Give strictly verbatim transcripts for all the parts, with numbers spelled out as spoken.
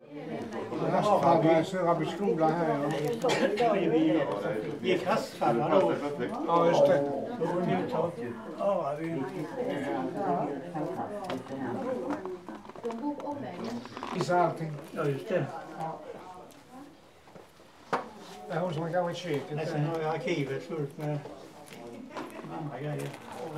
Rastfallare i Söraby skola här. Vi gick rastfallare då. Ja, just det. Ja, vi... De bor omvägen. Gissa allting. Ja, just det. Det är hon som har gammalt köket. Nästan har jag arkivet fullt med andra grejer.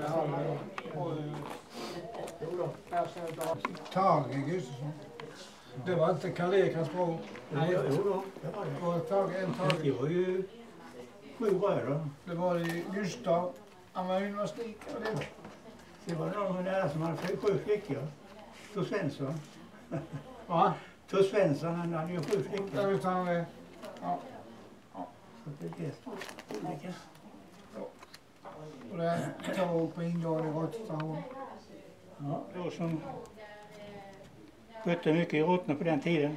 Tage Gustafsson. Det var inte Karl-Erik hans bror. Nej, jo då. Det var det. Det var Tage, en Tage. Det var ju sju bröder. Det var ju Gustav. Han var gymnastik och det. Det var någon där som hade sju flickor. Tor Svensson. Va? Tor Svensson, han hade ju sju flickor. Ja, utan det. Ja. Så det är det. Olika. Och det tog på ingång i råttstation. Ja, då som skötte mycket i råttna på den tiden.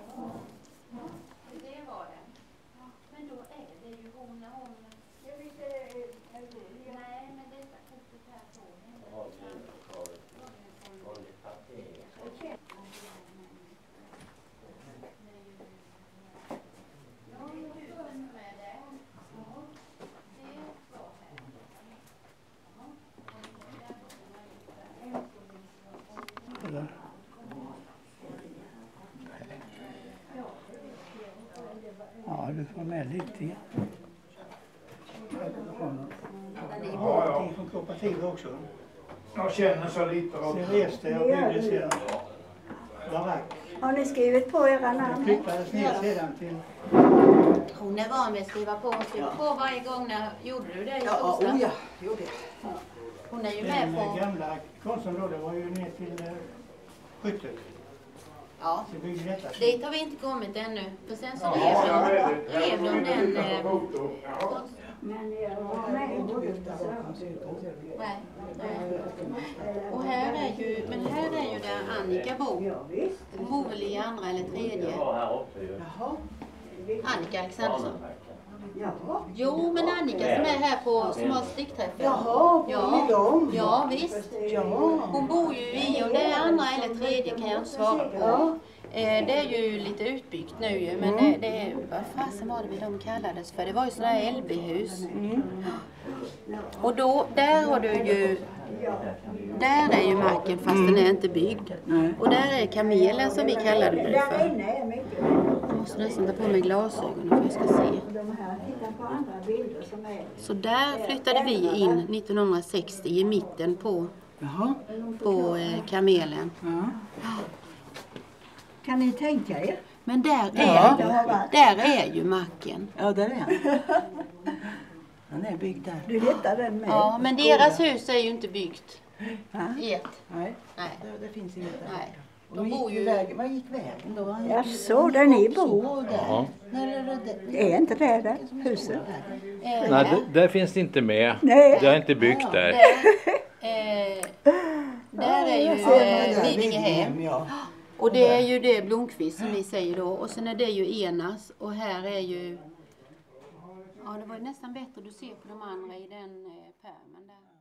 Det var det. Men då är det ju hon när hon... Nej, men detta kortet här på Eller? Ja, du får med lite. Det är bara från kooperativ också. Jag känner så lite. Sen reste jag och byggde sedan barack. Har ni skrivit på era Jag namn? flyttades ner sedan till... Hon är van med att skriva på. Hon skriver på varje gång. När gjorde du det i Ja, torsdag? oh ja, gjorde jag. Hon är ju Den med på... gamla konstområdet var ju ner till uh, Skyttet. Ja. Så byggde detta. Dit har vi inte kommit ännu. För sen så rev de, rev de den... Eh, konst- Men jag var med och byggde. nej, nej. Och här är ju... Men här är ju där Annika bor. Ja, visst. Hon bor väl i andra eller tredje. Jaha. Annika Alexandersson. Jaha. Jo, men Annika som är här på, som har stickträffen. Jaha, Ja. i dem. Ja, visst. Ja. Hon bor ju i, om det är andra eller tredje kan jag inte svara på. Ja. Eh, det är ju lite utbyggt nu ju, men det, det är, vad fasen var det vi de kallades för? Det var ju sådana här L B-hus. Mm. Och då, där har du ju, där är ju marken fast den är inte byggd. Och där är kamelen som vi kallade det Där för. inne är mycket. Jag måste nästan ta på mig glasögonen för jag ska se. De här, titta på andra bilder som är... Så där flyttade vi in nittonhundrasextio i mitten på, på eh, kamelen. Ja. Kan ni tänka er? Men där är, Ja, ju, det har varit. där är ju macken. Ja, där är han. Han är byggd där. Du hittar den med? Ja, men deras hus är ju inte byggt. Ja. Ert. Nej, Nej. det, det finns inget där. Nej. De De gick bor ju ju... vägen, vad gick vägen då? Han gick Ja, ju- så han där gick ni också bor. där. Ja. När är det det? Det är inte det där huset? Eh, Nej, d- där finns det inte med. Nej. Det har inte byggt där. Där, eh, där är ju Ja, men eh, där, Lidingöhem. ja. Och det är ju det Blomqvist som vi säger då. Och sen är det ju Enas. Och här är ju... Ja, det var ju nästan bättre du ser på de andra i den eh, pärmen där.